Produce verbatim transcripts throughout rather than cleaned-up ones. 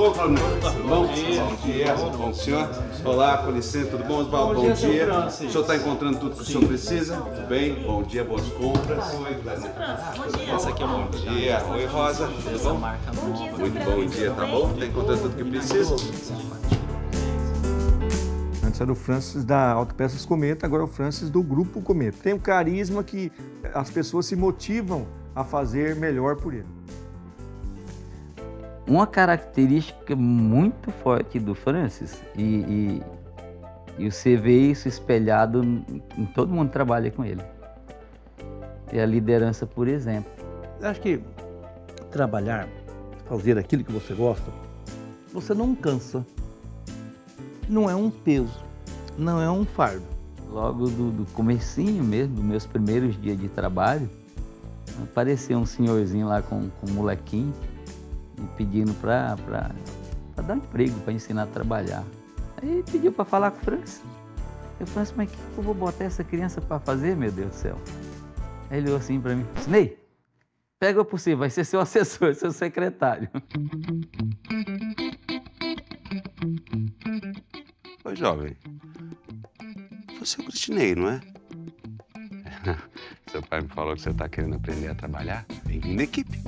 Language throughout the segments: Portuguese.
Ô, Claudinei, tudo bom? Bom dia. Bom dia, bom senhor. Olá, com licença, tudo bom, Osvaldo? Bom, bom dia. dia. O senhor está encontrando tudo que o senhor precisa? Tudo bem? Bom dia, boas compras. Oi, Claudinei. Bom dia. Essa aqui é bom dia. Oi, Rosa. Tudo bom? Bom dia, muito bom dia, tá bom? Está encontrando tudo que precisa? Antes era o Francis da Autopeças Cometa, agora é o Francis do Grupo Cometa. Tem um carisma que as pessoas se motivam a fazer melhor por ele. Uma característica muito forte do Francis, e, e, e você vê isso espelhado em todo mundo que trabalha com ele, é a liderança por exemplo. Eu acho que trabalhar, fazer aquilo que você gosta, você não cansa. Não é um peso, não é um fardo. Logo do, do comecinho mesmo, dos meus primeiros dias de trabalho, apareceu um senhorzinho lá com, com um molequinho e pedindo para dar um emprego, para ensinar a trabalhar. Aí pediu para falar com o Francis. Eu falei assim, mas o que eu vou botar essa criança para fazer, meu Deus do céu? Aí ele olhou assim para mim e disse, Ney, pega por si, vai ser seu assessor, seu secretário. Oi, jovem. Você é o Cristinei, não é? Seu pai me falou que você está querendo aprender a trabalhar. Bem-vindo à equipe.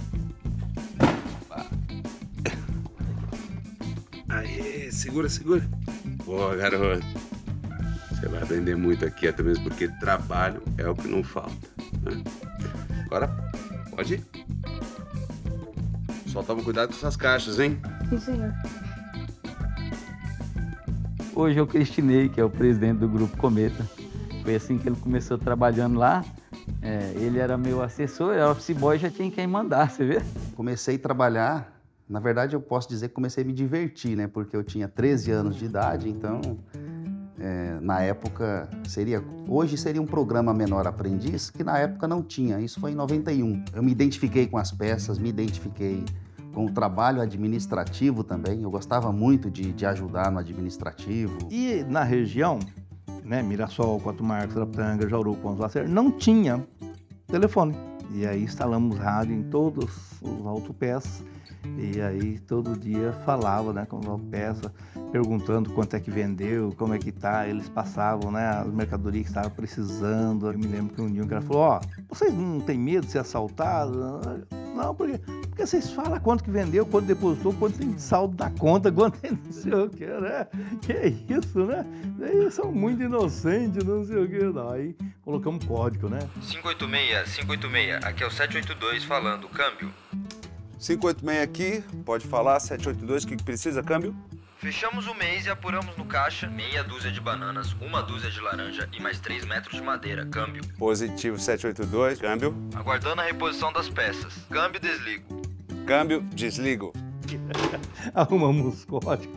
Aê, segura, segura. Boa, garoto. Você vai aprender muito aqui, até mesmo porque trabalho é o que não falta. Né? Agora, pode ir. Só toma cuidado com essas caixas, hein? Sim, senhor. Hoje é o Cristinei, que é o presidente do Grupo Cometa. Foi assim que ele começou trabalhando lá. É, ele era meu assessor, era office boy, já tinha quem mandar, você vê? Comecei a trabalhar, na verdade eu posso dizer que comecei a me divertir, né? Porque eu tinha treze anos de idade, então é, na época seria, hoje seria um programa Menor Aprendiz, que na época não tinha, isso foi em noventa e um. Eu me identifiquei com as peças, me identifiquei com o trabalho administrativo também, eu gostava muito de, de ajudar no administrativo. E na região, né, Mirassol, Quatro Marcos, Araputanga, Jauru, Pontos Lacerda, não tinha telefone. E aí instalamos rádio em todos os autopeças e aí todo dia falava, né, com a autopeça, perguntando quanto é que vendeu, como é que tá, eles passavam, né, as mercadorias que estavam precisando. Eu me lembro que um dia um cara falou, ó, oh, vocês não têm medo de ser assaltados? Não, porque, porque vocês falam quanto que vendeu, quanto depositou, quanto tem de saldo da conta, quanto tem não sei o que, né? Que é isso, né? Eles são muito inocentes, não sei o que. Não. Aí colocamos código, né? cinco oito seis, cinco oito seis, aqui é o sete oito dois falando, câmbio. cinco oito seis aqui, pode falar, sete oito dois, o que precisa, câmbio? Fechamos o mês e apuramos no caixa meia dúzia de bananas, uma dúzia de laranja e mais três metros de madeira, câmbio. Positivo sete oito dois, câmbio. Aguardando a reposição das peças, câmbio desligo. Câmbio, desligo. Arrumamos código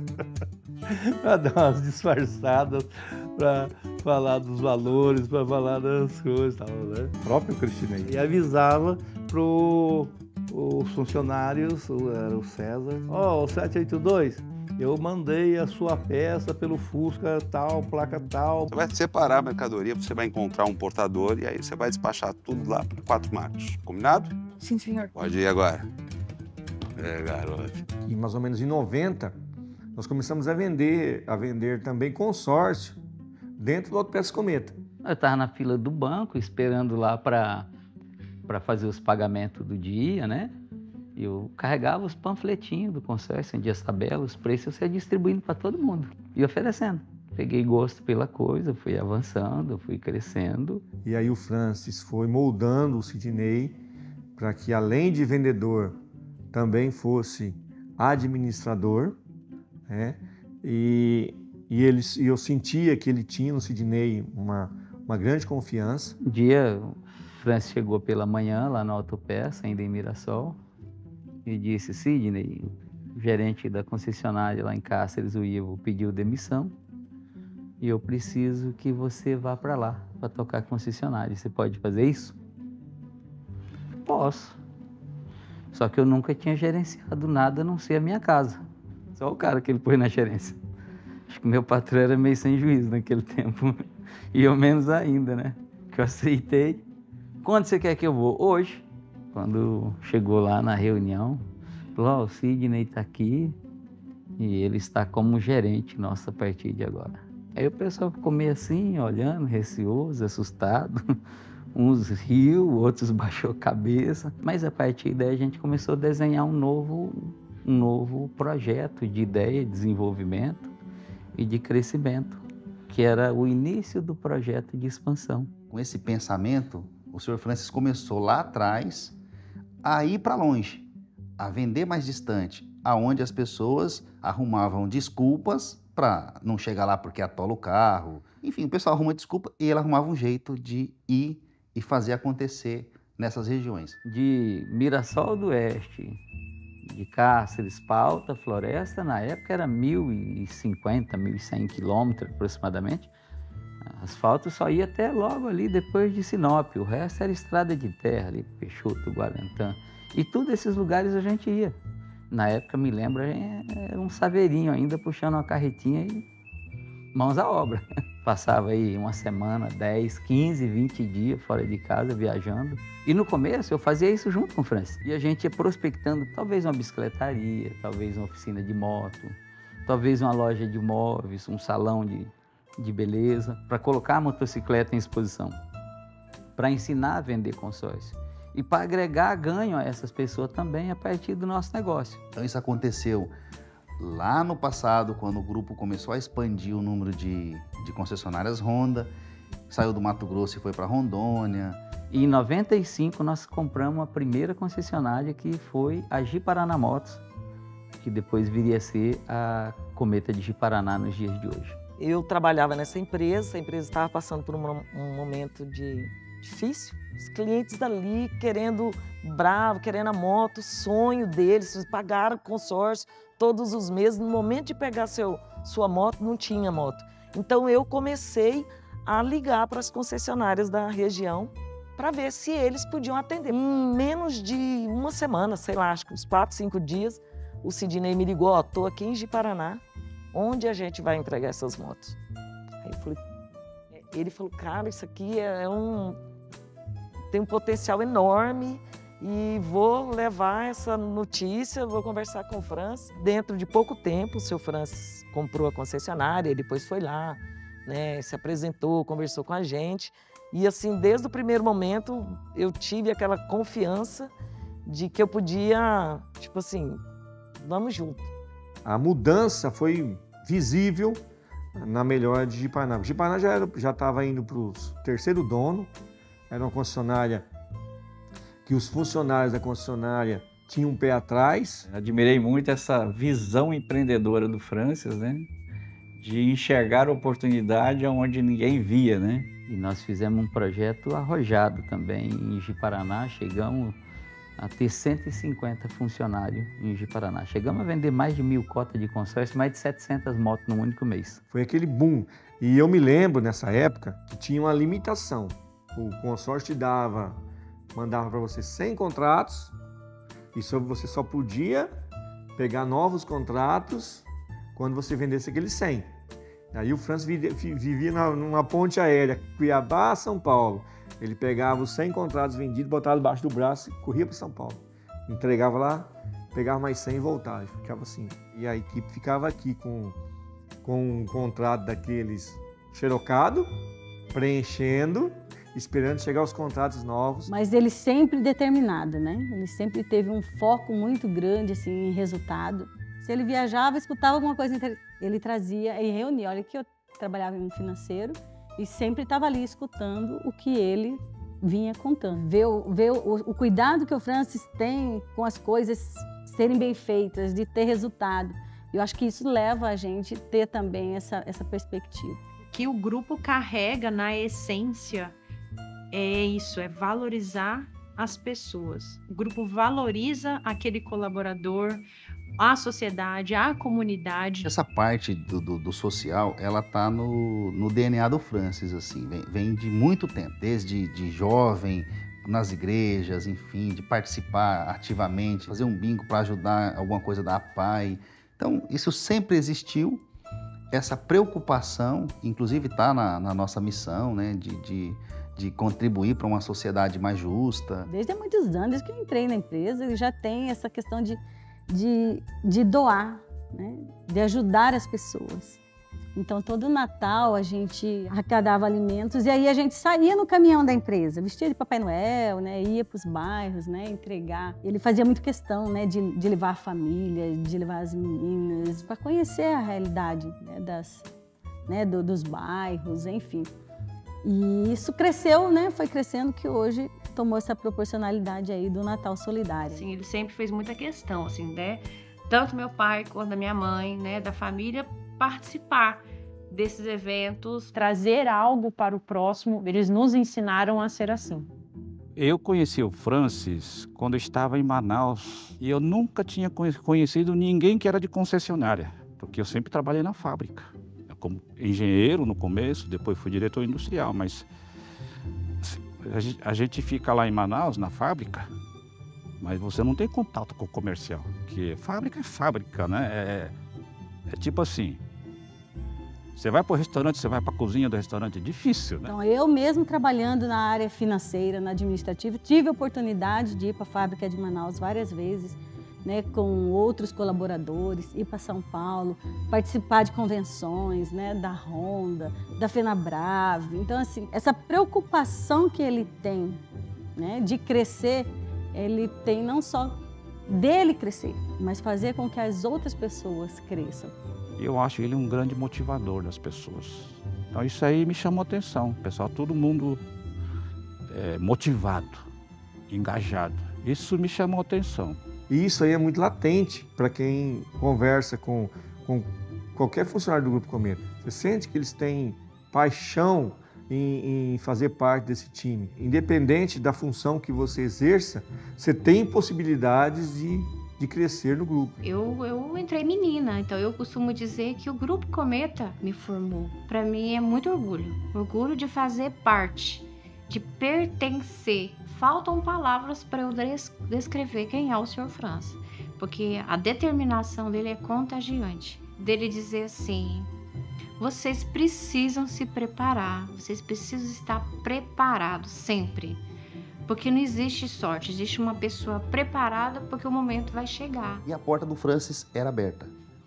para dar umas disfarçadas, para falar dos valores, para falar das coisas, tal, né? O próprio Cristinei. E avisava pro os funcionários, era o César, ó, oh, o sete oito dois, eu mandei a sua peça pelo Fusca tal, placa tal. Você vai separar a mercadoria, você vai encontrar um portador e aí você vai despachar tudo lá para Quatro Marcos. Combinado? Sim, senhor. Pode ir agora. É, garoto. E mais ou menos em noventa, nós começamos a vender, a vender também consórcio dentro do Autopeças Cometa. Eu estava na fila do banco, esperando lá para para fazer os pagamentos do dia, né? Eu carregava os panfletinhos do consórcio, onde as tabelas, os preços, eu ia distribuindo para todo mundo e oferecendo. Peguei gosto pela coisa, fui avançando, fui crescendo. E aí o Francis foi moldando o Sidney para que, além de vendedor, também fosse administrador, né? E, e, ele, e eu sentia que ele tinha no Sidney uma, uma grande confiança. Um dia, o Francis chegou pela manhã lá na autopeça, ainda em Mirassol, e disse, Sidney, o gerente da concessionária lá em Cáceres, o Ivo, pediu demissão e eu preciso que você vá para lá, para tocar concessionária. Você pode fazer isso? Posso. Só que eu nunca tinha gerenciado nada a não ser a minha casa. Só o cara que ele pôs na gerência. Acho que meu patrão era meio sem juízo naquele tempo. E eu menos ainda, né? Que eu aceitei. Quando você quer que eu vou? Hoje. Quando chegou lá na reunião, falou, oh, o Sidney está aqui e ele está como gerente nosso a partir de agora. Aí o pessoal ficou meio assim, olhando, receoso, assustado. Uns riu, outros baixou a cabeça. Mas a partir daí a gente começou a desenhar um novo, um novo projeto de ideia, de desenvolvimento e de crescimento, que era o início do projeto de expansão. Com esse pensamento, o senhor Francis começou lá atrás a ir para longe, a vender mais distante, aonde as pessoas arrumavam desculpas para não chegar lá porque atola o carro. Enfim, o pessoal arruma desculpa e ele arrumava um jeito de ir e fazer acontecer nessas regiões. De Mirassol do Oeste, de Cáceres para Alta Floresta, na época era mil e cinquenta, mil e cem quilômetros aproximadamente. Asfalto só ia até logo ali depois de Sinop, o resto era estrada de terra ali, Peixoto, Guarantã. E todos esses lugares a gente ia. Na época, me lembro, era um saveirinho ainda puxando uma carretinha e mãos à obra. Passava aí uma semana, dez, quinze, vinte dias fora de casa, viajando. E no começo eu fazia isso junto com o Francis. E a gente ia prospectando talvez uma bicicletaria, talvez uma oficina de moto, talvez uma loja de móveis, um salão de, de beleza, para colocar a motocicleta em exposição, para ensinar a vender consórcio. E para agregar ganho a essas pessoas também a partir do nosso negócio. Então isso aconteceu lá no passado, quando o grupo começou a expandir o número de, de concessionárias Honda, saiu do Mato Grosso e foi para Rondônia. E em noventa e cinco nós compramos a primeira concessionária, que foi a Ji-Paraná Motos, que depois viria a ser a Cometa de Ji-Paraná nos dias de hoje. Eu trabalhava nessa empresa, a empresa estava passando por um, um momento de difícil. Os clientes dali querendo bravo, querendo a moto, sonho deles, pagaram consórcio todos os meses. No momento de pegar seu, sua moto, não tinha moto. Então eu comecei a ligar para as concessionárias da região para ver se eles podiam atender. Em menos de uma semana, sei lá, acho que uns quatro, cinco dias, o Sidney me ligou, ó, tô aqui em Ji-Paraná, onde a gente vai entregar essas motos? Aí eu falei, ele falou, cara, isso aqui é um... tem um potencial enorme e vou levar essa notícia, vou conversar com o Francis. Dentro de pouco tempo, o seu Francis comprou a concessionária, depois foi lá, né, se apresentou, conversou com a gente. E assim, desde o primeiro momento, eu tive aquela confiança de que eu podia, tipo assim, vamos junto. A mudança foi visível na melhora de Ji-Paraná. Ji-Paraná já já estava indo para o terceiro dono. Era uma concessionária que os funcionários da concessionária tinham um pé atrás. Admirei muito essa visão empreendedora do Francis, né? De enxergar a oportunidade onde ninguém via, né? E nós fizemos um projeto arrojado também em Ji-Paraná. Chegamos a ter cento e cinquenta funcionários em Ji-Paraná. Chegamos a vender mais de mil cotas de consórcio, mais de setecentas motos num único mês. Foi aquele boom. E eu me lembro, nessa época, que tinha uma limitação. O consórcio te dava, mandava para você cem contratos e você só podia pegar novos contratos quando você vendesse aqueles cem. Aí o Francis vivia numa ponte aérea, Cuiabá, São Paulo. Ele pegava os cem contratos vendidos, botava debaixo do braço e corria para São Paulo. Entregava lá, pegava mais cem e voltava. Ficava assim. E a equipe ficava aqui com, com um contrato daqueles xerocado, preenchendo, esperando chegar os contratos novos. Mas ele sempre determinado, né? Ele sempre teve um foco muito grande assim, em resultado. Se ele viajava, escutava alguma coisa, ele trazia e reunia. Olha que eu trabalhava em um financeiro e sempre estava ali escutando o que ele vinha contando. Ver, o, ver o, o cuidado que o Francis tem com as coisas serem bem feitas, de ter resultado. Eu acho que isso leva a gente a ter também essa, essa perspectiva. Que o grupo carrega na essência é isso, é valorizar as pessoas. O grupo valoriza aquele colaborador, a sociedade, a comunidade. Essa parte do, do, do social, ela tá no, no D N A do Francis, assim, vem, vem de muito tempo, desde de jovem, nas igrejas, enfim, de participar ativamente, fazer um bingo para ajudar alguma coisa da A P A I. Então, isso sempre existiu, essa preocupação, inclusive está na, na nossa missão, né, de, de, de contribuir para uma sociedade mais justa. Desde há muitos anos, desde que eu entrei na empresa, já tem essa questão de de, de doar, né? De ajudar as pessoas. Então, todo Natal a gente arrecadava alimentos e aí a gente saía no caminhão da empresa, vestia de Papai Noel, né? Ia para os bairros, né? Entregar. Ele fazia muito questão, né? de, de levar a família, de levar as meninas, para conhecer a realidade, né? Das, né? Do, dos bairros, enfim. E isso cresceu, né? Foi crescendo que hoje tomou essa proporcionalidade aí do Natal Solidário. Assim, ele sempre fez muita questão, assim, né? Tanto meu pai quanto a minha mãe, né? Da família, participar desses eventos, trazer algo para o próximo. Eles nos ensinaram a ser assim. Eu conheci o Francis quando eu estava em Manaus e eu nunca tinha conhecido ninguém que era de concessionária, porque eu sempre trabalhei na fábrica. Como engenheiro no começo, depois fui diretor industrial, mas a gente fica lá em Manaus, na fábrica, mas você não tem contato com o comercial, porque fábrica é fábrica, né? É, é tipo assim, você vai para o restaurante, você vai para a cozinha do restaurante, é difícil, né? Então, eu mesmo trabalhando na área financeira, na administrativa, tive a oportunidade de ir para a fábrica de Manaus várias vezes, né, com outros colaboradores, ir para São Paulo, participar de convenções, né, da Honda, da FenaBrave. Então, assim, essa preocupação que ele tem, né, de crescer, ele tem não só dele crescer, mas fazer com que as outras pessoas cresçam. Eu acho ele um grande motivador das pessoas. Então isso aí me chamou a atenção. Pessoal, todo mundo é, motivado, engajado. Isso me chamou a atenção. E isso aí é muito latente para quem conversa com, com qualquer funcionário do Grupo Cometa. Você sente que eles têm paixão em, em fazer parte desse time. Independente da função que você exerça, você tem possibilidades de, de crescer no grupo. Eu, eu entrei menina, então eu costumo dizer que o Grupo Cometa me formou. Para mim é muito orgulho. Orgulho de fazer parte, de pertencer. Faltam palavras para eu descrever quem é o senhor Francis, porque a determinação dele é contagiante. Dele dizer assim, vocês precisam se preparar, vocês precisam estar preparados sempre, porque não existe sorte, existe uma pessoa preparada porque o momento vai chegar. E a porta do Francis era aberta.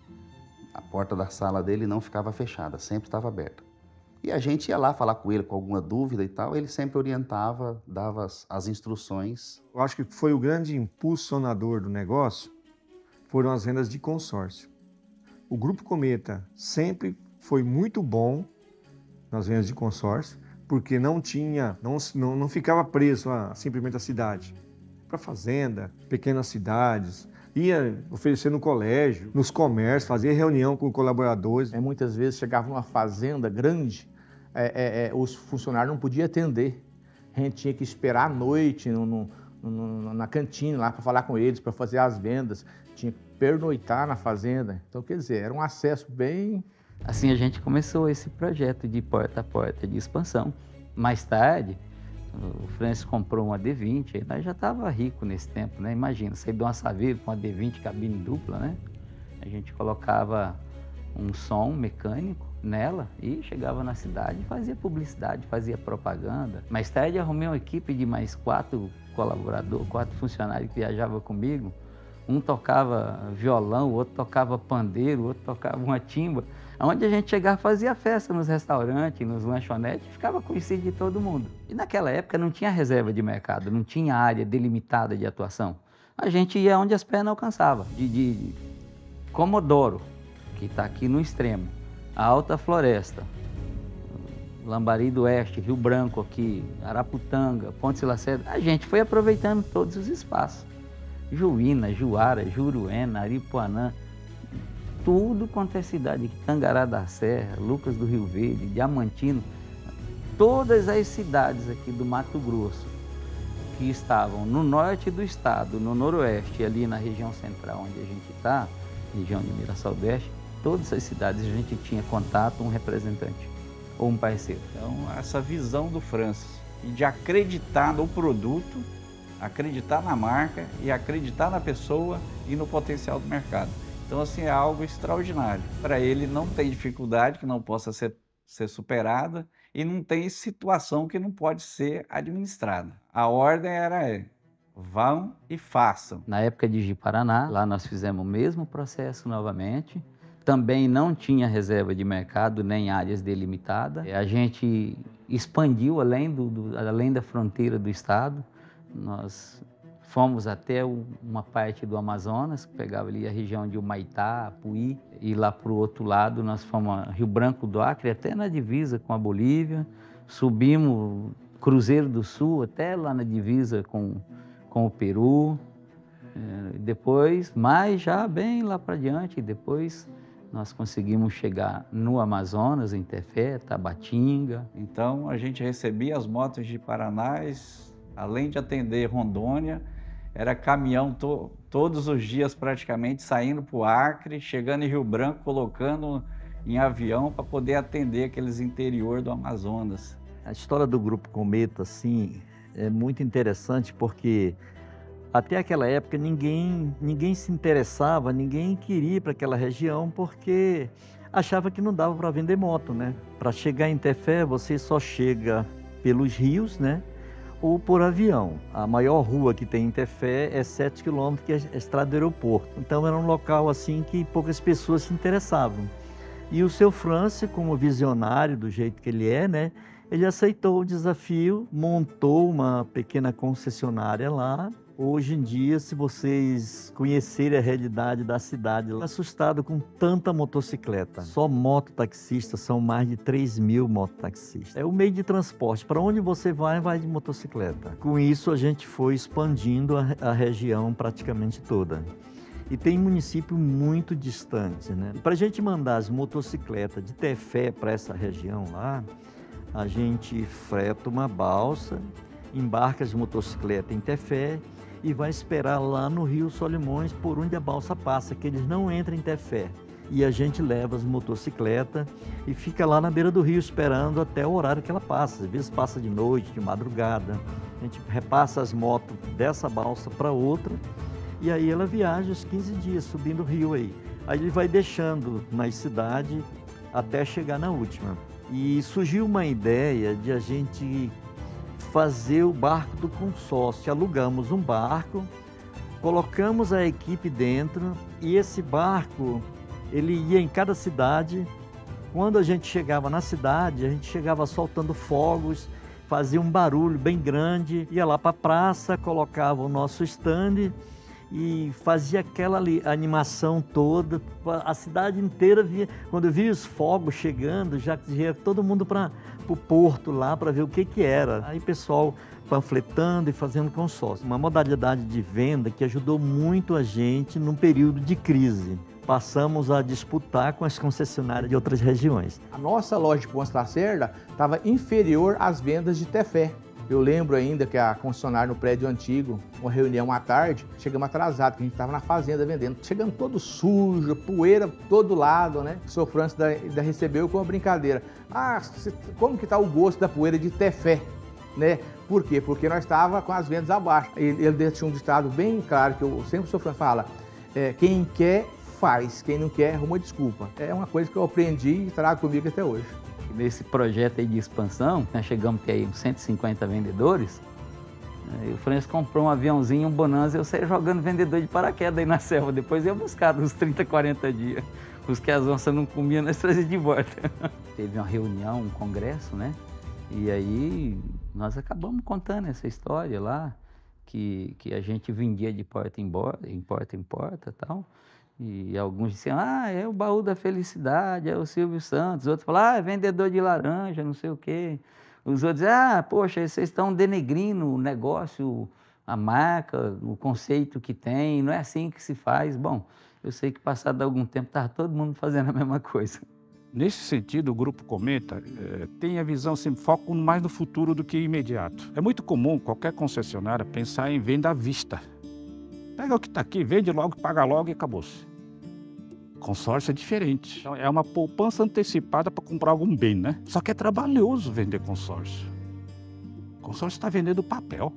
A porta da sala dele não ficava fechada, sempre estava aberta. E a gente ia lá falar com ele com alguma dúvida e tal, ele sempre orientava, dava as, as instruções. Eu acho que foi o grande impulsionador do negócio, foram as vendas de consórcio. O Grupo Cometa sempre foi muito bom nas vendas de consórcio, porque não tinha, não, não, não ficava preso a simplesmente a cidade. Para fazenda, pequenas cidades, ia oferecer no colégio, nos comércios, fazia reunião com colaboradores. É, muitas vezes chegava numa fazenda grande, é, é, é, os funcionários não podiam atender. A gente tinha que esperar à noite no, no, no, na cantina lá para falar com eles, para fazer as vendas. Tinha que pernoitar na fazenda. Então, quer dizer, era um acesso bem... Assim a gente começou esse projeto de porta a porta de expansão. Mais tarde, o Francis comprou uma D vinte, aí nós já estava rico nesse tempo, né? Imagina, sair de uma Saveiro com uma D vinte cabine dupla, né? A gente colocava um som mecânico nela e chegava na cidade e fazia publicidade, fazia propaganda. Mais tarde arrumei uma equipe de mais quatro colaboradores, quatro funcionários que viajavam comigo. Um tocava violão, o outro tocava pandeiro, o outro tocava uma timba. Onde a gente chegava, fazia festa nos restaurantes, nos lanchonetes, ficava conhecido de todo mundo. E naquela época não tinha reserva de mercado, não tinha área delimitada de atuação. A gente ia onde as pernas alcançavam. De, de Comodoro, que está aqui no extremo, a Alta Floresta, Lambari do Oeste, Rio Branco aqui, Araputanga, Ponte Lacerda, a gente foi aproveitando todos os espaços. Juína, Juara, Juruena, Aripuanã, tudo quanto é cidade, Tangará da Serra, Lucas do Rio Verde, Diamantino, todas as cidades aqui do Mato Grosso que estavam no norte do estado, no noroeste, ali na região central onde a gente está, região de Mirassol do Oeste, todas as cidades a gente tinha contato, um representante ou um parceiro. Então, essa visão do Francis e de acreditar no produto, acreditar na marca e acreditar na pessoa e no potencial do mercado. Então, assim, é algo extraordinário. Para ele não tem dificuldade que não possa ser, ser superada e não tem situação que não pode ser administrada. A ordem era Vão e façam. Na época de Ji-Paraná, lá nós fizemos o mesmo processo novamente. Também não tinha reserva de mercado nem áreas delimitadas. A gente expandiu além, do, do, além da fronteira do estado. Nós fomos até o, uma parte do Amazonas, que pegava ali a região de Humaitá, Apuí. E lá para o outro lado nós fomos a Rio Branco do Acre, até na divisa com a Bolívia. Subimos Cruzeiro do Sul, até lá na divisa com, com o Peru. É, depois, mais já bem lá para diante, depois nós conseguimos chegar no Amazonas, em Tefé, Tabatinga. Então a gente recebia as motos de Paraná, além de atender Rondônia, era caminhão to, todos os dias praticamente, saindo para o Acre, chegando em Rio Branco, colocando em avião para poder atender aqueles interior do Amazonas. A história do Grupo Cometa, assim, é muito interessante porque até aquela época ninguém, ninguém se interessava, ninguém queria ir para aquela região porque achava que não dava para vender moto, né? Para chegar em Tefé, você só chega pelos rios, né? Ou por avião. A maior rua que tem em Tefé é sete quilômetros, que é a estrada do aeroporto. Então era um local assim que poucas pessoas se interessavam. E o seu França, como visionário do jeito que ele é, né? Ele aceitou o desafio, montou uma pequena concessionária lá. Hoje em dia, se vocês conhecerem a realidade da cidade, eu assustado com tanta motocicleta. Só mototaxistas, são mais de três mil mototaxistas. É o meio de transporte. Para onde você vai, vai de motocicleta. Com isso, a gente foi expandindo a, a região praticamente toda. E tem município muito distante, né? Para a gente mandar as motocicletas de Tefé para essa região lá, a gente freta uma balsa, embarca as motocicletas em Tefé e vai esperar lá no Rio Solimões por onde a balsa passa, que eles não entram em Tefé. E a gente leva as motocicletas e fica lá na beira do rio esperando até o horário que ela passa. Às vezes passa de noite, de madrugada. A gente repassa as motos dessa balsa para outra e aí ela viaja os quinze dias subindo o rio aí. Aí ele vai deixando nas cidades até chegar na última. E surgiu uma ideia de a gente fazer o barco do consórcio. Alugamos um barco, colocamos a equipe dentro e esse barco, ele ia em cada cidade. Quando a gente chegava na cidade, a gente chegava soltando fogos, fazia um barulho bem grande, ia lá para a praça, colocava o nosso stand e fazia aquela ali, animação toda. A cidade inteira via, quando via os fogos chegando, já ia todo mundo para o porto lá para ver o que que era. Aí o pessoal panfletando e fazendo consórcio. Uma modalidade de venda que ajudou muito a gente num período de crise. Passamos a disputar com as concessionárias de outras regiões. A nossa loja de Pontes Lacerda estava inferior às vendas de Tefé. Eu lembro ainda que a concessionária no prédio antigo, uma reunião à tarde, chegamos atrasados, que a gente estava na fazenda vendendo. Chegando todo sujo, poeira todo lado, né? O senhor Francis ainda recebeu com uma brincadeira. Ah, como que está o gosto da poeira de Tefé? Né? Por quê? Porque nós estávamos com as vendas abaixo. Ele, ele deixou um ditado bem claro, que eu sempre o senhor Francis fala, é, quem quer faz, quem não quer arruma desculpa. É uma coisa que eu aprendi e trago comigo até hoje. Nesse projeto aí de expansão, nós chegamos a ter aí uns cento e cinquenta vendedores. E o Francis comprou um aviãozinho, um Bonanza, eu saí jogando vendedor de paraquedas aí na selva. Depois eu ia buscar uns trinta, quarenta dias. Os que as onças não comiam, nós trazíamos de volta. Teve uma reunião, um congresso, né? E aí nós acabamos contando essa história lá, que, que a gente vendia de porta em porta, em porta em porta e tal. E alguns diziam, ah, é o Baú da Felicidade, é o Silvio Santos. Outros falaram, ah, é vendedor de laranja, não sei o quê. Os outros diziam, ah, poxa, vocês estão denegrindo o negócio, a marca, o conceito que tem, não é assim que se faz. Bom, eu sei que passado algum tempo estava todo mundo fazendo a mesma coisa. Nesse sentido, o Grupo Cometa é, tem a visão, assim, foco mais no futuro do que imediato. É muito comum qualquer concessionária pensar em venda à vista. Pega o que está aqui, vende logo, paga logo e acabou-se. Consórcio é diferente. Então, é uma poupança antecipada para comprar algum bem, né? Só que é trabalhoso vender consórcio. Consórcio está vendendo papel.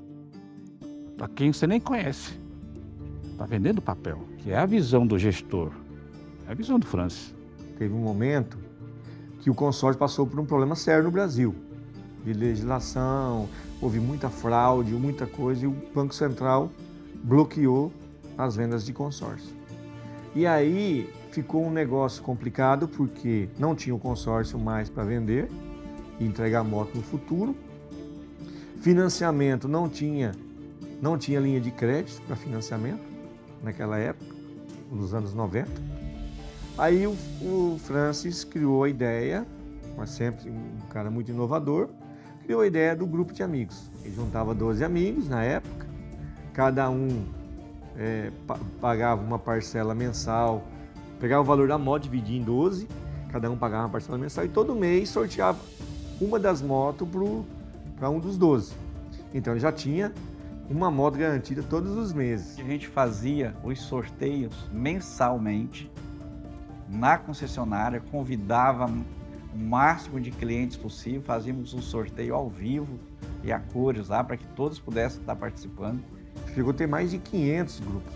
Para quem você nem conhece. Está vendendo papel, que é a visão do gestor. É a visão do Francis. Teve um momento que o consórcio passou por um problema sério no Brasil. de legislação, houve muita fraude, muita coisa, e o Banco Central bloqueou as vendas de consórcio. E aí ficou um negócio complicado, porque não tinha o consórcio mais para vender e entregar moto no futuro. Financiamento não tinha, não tinha linha de crédito para financiamento naquela época, nos anos noventa. Aí o, o Francis criou a ideia, mas sempre um cara muito inovador, criou a ideia do grupo de amigos. Ele juntava doze amigos na época, cada um é, pagava uma parcela mensal, pegava o valor da moto, dividia em doze, cada um pagava uma parcela mensal e todo mês sorteava uma das motos para um dos doze. Então ele já tinha uma moto garantida todos os meses. A gente fazia os sorteios mensalmente na concessionária, convidava o máximo de clientes possível, fazíamos um sorteio ao vivo e a cores lá para que todos pudessem estar participando. Chegou a ter mais de quinhentos grupos,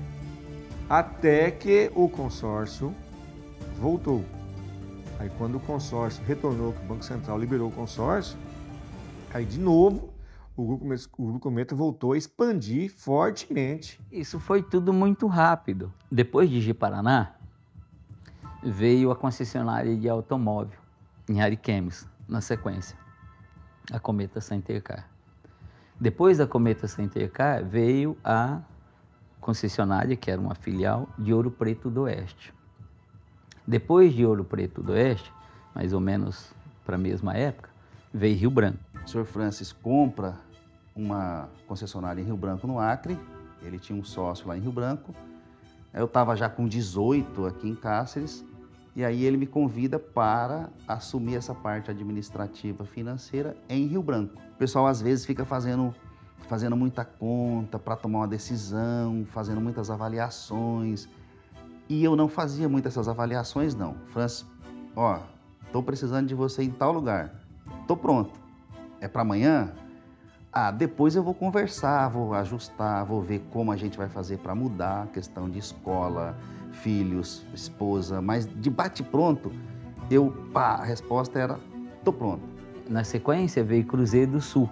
até que o consórcio voltou. Aí quando o consórcio retornou, que o Banco Central liberou o consórcio, aí de novo o Grupo, o Grupo Cometa voltou a expandir fortemente. Isso foi tudo muito rápido. Depois de Ji-Paraná, veio a concessionária de automóvel em Ariquemes, na sequência, a Cometa Center Car. Depois da Cometa Center Car, veio a concessionária, que era uma filial, de Ouro Preto do Oeste. Depois de Ouro Preto do Oeste, mais ou menos para a mesma época, veio Rio Branco. O senhor Francis compra uma concessionária em Rio Branco, no Acre. Ele tinha um sócio lá em Rio Branco. Eu estava já com dezoito aqui em Cáceres. E aí ele me convida para assumir essa parte administrativa financeira em Rio Branco. O pessoal às vezes fica fazendo, fazendo muita conta para tomar uma decisão, fazendo muitas avaliações. E eu não fazia muitas essas avaliações, não. Francis, ó, estou precisando de você em tal lugar. Estou pronto. É para amanhã? Ah, depois eu vou conversar, vou ajustar, vou ver como a gente vai fazer para mudar a questão de escola, filhos, esposa, mas de bate-pronto, eu, pá, a resposta era, tô pronto. Na sequência veio Cruzeiro do Sul.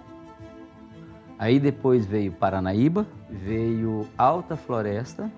Aí depois veio Paranaíba, veio Alta Floresta,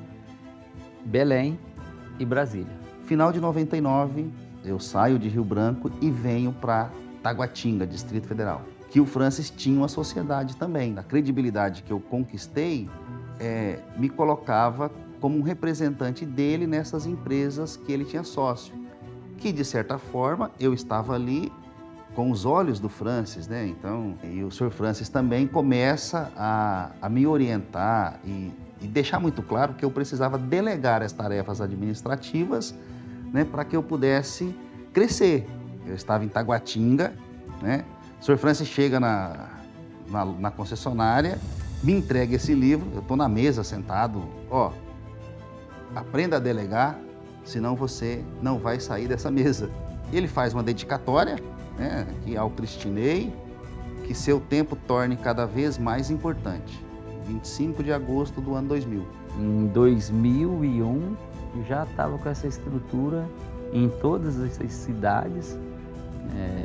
Belém e Brasília. Final de noventa e nove, eu saio de Rio Branco e venho para Taguatinga, Distrito Federal, que o Francis tinha uma sociedade também. A credibilidade que eu conquistei é, me colocava como um representante dele nessas empresas que ele tinha sócio, que de certa forma eu estava ali com os olhos do Francis, né? Então, e o senhor Francis também começa a, a me orientar e, e deixar muito claro que eu precisava delegar as tarefas administrativas, né, para que eu pudesse crescer. Eu estava em Taguatinga, né? O senhor Francis chega na, na, na concessionária, me entrega esse livro, eu estou na mesa sentado, ó, aprenda a delegar, senão você não vai sair dessa mesa. Ele faz uma dedicatória, né, aqui ao Cristinei, que seu tempo torne cada vez mais importante. vinte e cinco de agosto do ano dois mil. Em dois mil e um, eu já estava com essa estrutura em todas essas cidades, é,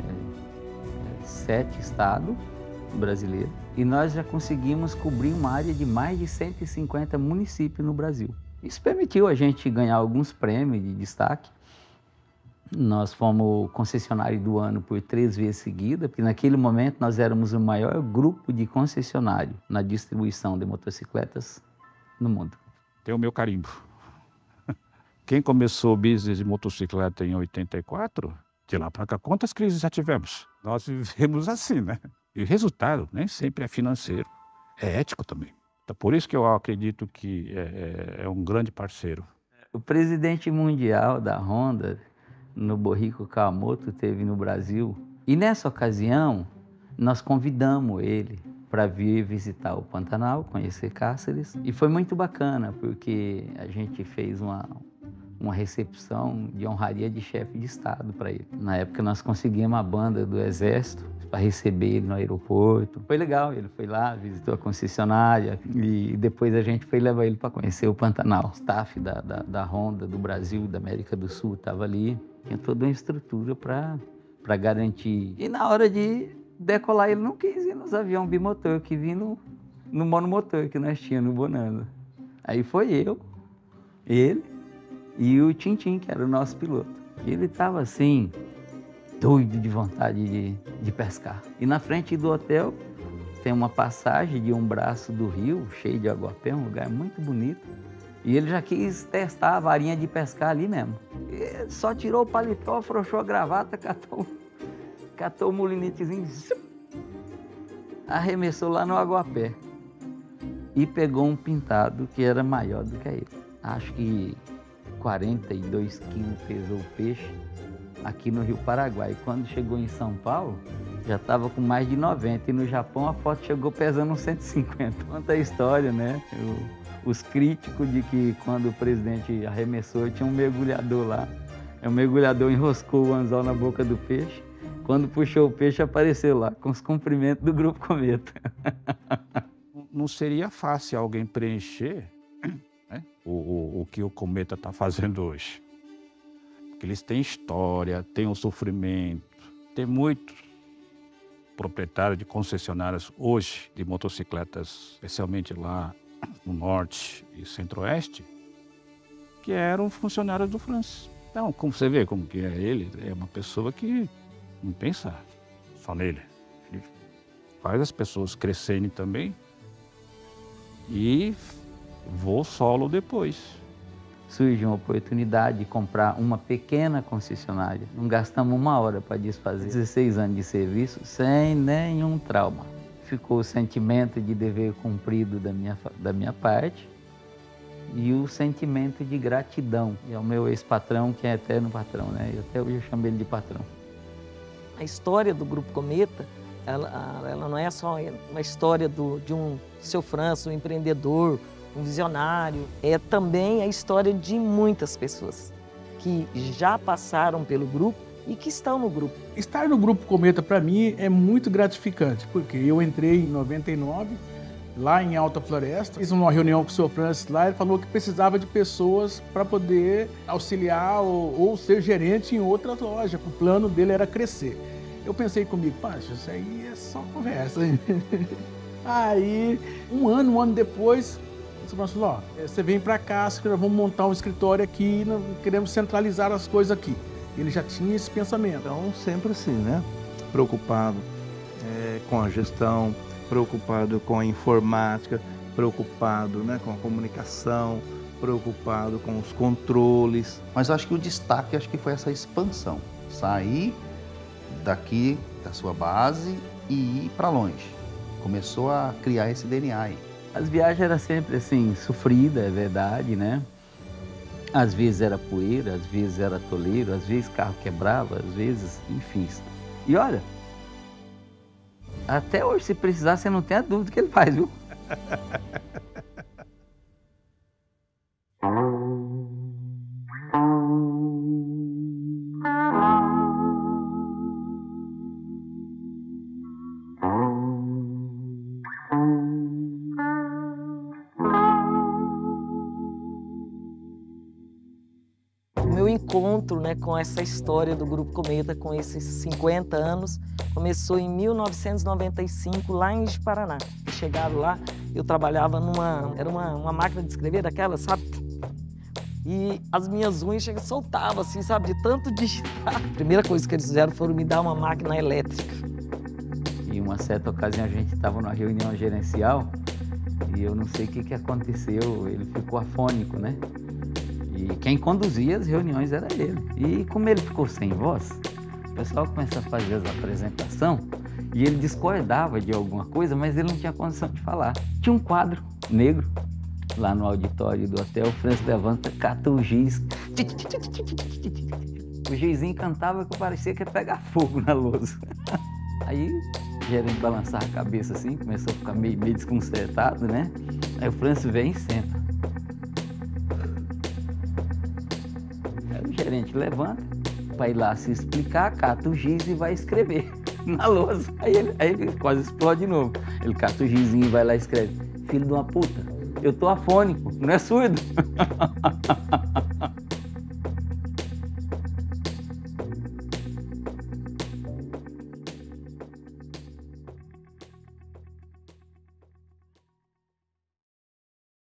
sete estados brasileiros, e nós já conseguimos cobrir uma área de mais de cento e cinquenta municípios no Brasil. Isso permitiu a gente ganhar alguns prêmios de destaque. Nós fomos concessionário do ano por três vezes seguidas, porque naquele momento nós éramos o maior grupo de concessionário na distribuição de motocicletas no mundo. Tem o meu carimbo. Quem começou o business de motocicleta em oitenta e quatro, de lá para cá, quantas crises já tivemos? Nós vivemos assim, né? E o resultado nem sempre é financeiro, é ético também. Então, por isso que eu acredito que é, é, é um grande parceiro. O presidente mundial da Honda, Nobuhiko Kawamoto, esteve no Brasil. E nessa ocasião, nós convidamos ele para vir visitar o Pantanal, conhecer Cáceres. E foi muito bacana, porque a gente fez uma, uma recepção de honraria de chefe de Estado para ele. Na época, nós conseguimos a banda do Exército para receber ele no aeroporto. Foi legal, ele foi lá, visitou a concessionária e depois a gente foi levar ele para conhecer o Pantanal. O staff da, da, da Honda, do Brasil, da América do Sul, estava ali. Tinha toda uma estrutura para para garantir. E na hora de decolar ele não quis ir nos aviões bimotor, que vinha no, no monomotor que nós tínhamos no Bonanza. Aí foi eu, ele e o Tintim, que era o nosso piloto. E ele estava assim, doido de vontade de, de pescar. E na frente do hotel tem uma passagem de um braço do rio, cheio de aguapé, um lugar muito bonito. E ele já quis testar a varinha de pescar ali mesmo. E só tirou o paletó, afrouxou a gravata, catou, catou o molinetezinho, arremessou lá no aguapé. E pegou um pintado que era maior do que ele. Acho que quarenta e dois quilos pesou o peixe aqui no Rio Paraguai. Quando chegou em São Paulo, já estava com mais de noventa. E no Japão a foto chegou pesando uns cento e cinquenta. Conta a história, né? Eu, os críticos de que quando o presidente arremessou, tinha um mergulhador lá. O mergulhador enroscou o anzol na boca do peixe. Quando puxou o peixe, apareceu lá, com os cumprimentos do Grupo Cometa. Não seria fácil alguém preencher, né, o, o, o que o Cometa está fazendo hoje. Porque eles têm história, têm o sofrimento, tem muitos proprietários de concessionárias hoje de motocicletas, especialmente lá no norte e centro-oeste, que eram funcionários do Francis. Então, como você vê como que é ele, é uma pessoa que não pensa só nele. Ele faz as pessoas crescerem também e voo solo depois. Surge uma oportunidade de comprar uma pequena concessionária. Não gastamos uma hora para desfazer. dezesseis anos de serviço sem nenhum trauma. Ficou o sentimento de dever cumprido da minha, da minha parte e o sentimento de gratidão. E ao meu ex-patrão, que é eterno patrão, né? E até hoje eu chamo ele de patrão. A história do Grupo Cometa, ela, ela não é só uma história do, de um seu França, um empreendedor, um visionário. É também a história de muitas pessoas que já passaram pelo grupo e que estão no grupo. Estar no Grupo Cometa, para mim, é muito gratificante, porque eu entrei em noventa e nove, lá em Alta Floresta, fiz uma reunião com o senhor Francis lá, ele falou que precisava de pessoas para poder auxiliar ou, ou ser gerente em outra loja, o plano dele era crescer. Eu pensei comigo, poxa, isso aí é só conversa. Aí, um ano, um ano depois, o senhor Francis falou, ó, você vem para cá, nós vamos montar um escritório aqui, nós queremos centralizar as coisas aqui. Ele já tinha esse pensamento. Então, sempre assim, né? Preocupado é, com a gestão, preocupado com a informática, preocupado, né, com a comunicação, preocupado com os controles. Mas acho que o destaque acho que foi essa expansão. Sair daqui da sua base e ir para longe. Começou a criar esse D N A aí. As viagens eram sempre assim, sofridas, é verdade, né? Às vezes era poeira, às vezes era toleiro, às vezes carro quebrava, às vezes, enfim. E olha, até hoje, se precisar, você não tem a dúvida que ele faz, viu? Encontro, né, com essa história do Grupo Cometa, com esses cinquenta anos, começou em mil novecentos e noventa e cinco, lá em Paraná. Chegaram lá, eu trabalhava numa, era uma, uma máquina de escrever daquela, sabe? E as minhas unhas chegam, soltavam assim, sabe, de tanto digitar. A primeira coisa que eles fizeram foi me dar uma máquina elétrica. Em uma certa ocasião a gente estava numa reunião gerencial e eu não sei o que, que aconteceu, ele ficou afônico, né? E quem conduzia as reuniões era ele. E como ele ficou sem voz, o pessoal começou a fazer as apresentações e ele discordava de alguma coisa, mas ele não tinha condição de falar. Tinha um quadro negro lá no auditório do hotel, o Francis levanta, cata o giz. O gizinho cantava que parecia que ia pegar fogo na lousa. Aí o gerente balançava a cabeça assim, começou a ficar meio, meio desconcertado, né? Aí o Francis vem e senta. Aí o gerente levanta para ir lá se explicar, cata o giz e vai escrever na lousa. Aí ele, aí ele quase explode de novo. Ele cata o gizinho e vai lá e escreve: filho de uma puta, eu tô afônico, não é surdo.